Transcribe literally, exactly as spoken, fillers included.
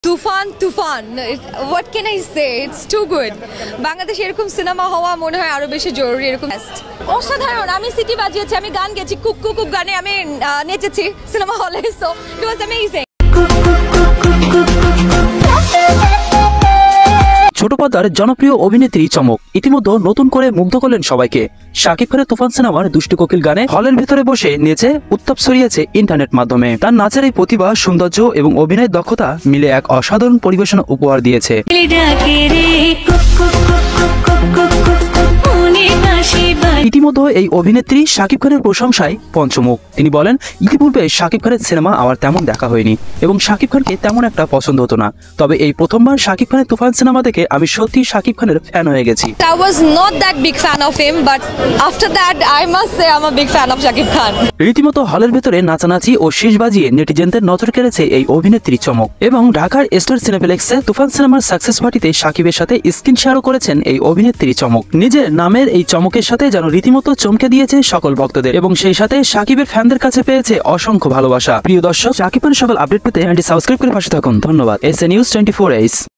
Toofan Toofan what can I say it's too good. বাংলাদেশে এরকম cinema হওয়া মনে হয় আরো বেশি জরুরি। এরকম অসাধারণ। আমি সিটি বাজিয়েছি, আমি গান গেছি, কুক কুক কুক গানে আমি নেচেছি সিনেমা হলে। So it was amazing. ছোট পর্দার জনপ্রিয় অভিনেত্রী চমক ইতিমধ্যে নতুন করে মুগ্ধ করলেন সবাইকে। শাকিব খানের তুফান সিনেমার দুষ্টু কোকিল গানে হলের ভিতরে বসে নেচে উত্তাপ ছড়িয়েছে ইন্টারনেট মাধ্যমে। তার নাচের এই প্রতিভা, সৌন্দর্য এবং অভিনয়ের দক্ষতা মিলে এক অসাধারণ পরিবেশনা উপহার দিয়েছে। ইতিমধ্যে এই অভিনেত্রী শাকিব খানের প্রশংসায় পঞ্চমুখ। তিনি বলেন, ইতিপূর্বে শাকিব খানের সিনেমা আমার তেমন দেখা হয়নি এবং শাকিব খানকে তেমন একটা পছন্দ হতো না, তবে এই প্রথমবার শাকিব খানের তুফান সিনেমা দেখে আমি সত্যি শাকিব খানের ফ্যান হয়ে গেছি। I was not that big fan of him, but after that I must say I'm a big fan of Shakib Khan. রীতিমতো হলের ভেতরে নাচানাচি ও শীষ বাজিয়ে নেটিজেনদের নজর কেড়েছে এই অভিনেত্রী চমক। এবং ঢাকার স্টার সিনেপ্লেক্সে তুফান সিনেমার সাকসেস পার্টিতে শাকিবের সাথে স্ক্রিন শেয়ারও করেছেন এই অভিনেত্রী চমক। নিজের নামের এই চমকের সাথে যেন রীতিমতো চমকে দিয়েছে সকল ভক্তদের এবং সেই সাথে শাকিবের ফ্যানদের কাছে পেয়েছে অসংখ্য ভালোবাসা। প্রিয় দর্শক, শাকিব খানের সকল আপডেট পেতে চ্যানেলটি সাবস্ক্রাইব করে পাশে থাকুন। ধন্যবাদ। S A news twenty four H.